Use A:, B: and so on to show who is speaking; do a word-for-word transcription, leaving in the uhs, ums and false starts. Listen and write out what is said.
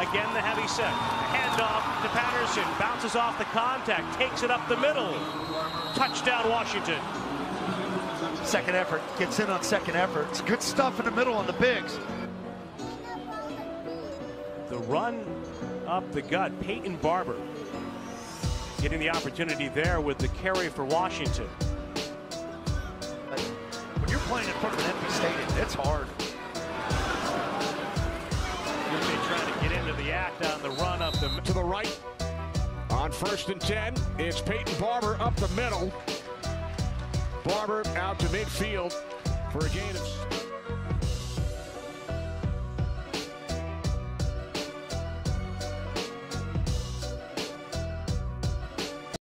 A: Again, the heavy set. Handoff to Patterson. Bounces off the contact. Takes it up the middle. Touchdown, Washington.
B: Second effort. Gets in on second effort. It's good stuff in the middle on the bigs.
A: The run up the gut. Peyton Barber getting the opportunity there with the carry for Washington.
B: When you're playing in front of an empty stadium, it's hard.
A: Trying to get into the act on the run up the
C: to the right on first and ten. It's Peyton Barber up the middle. Barber out to midfield for a gain of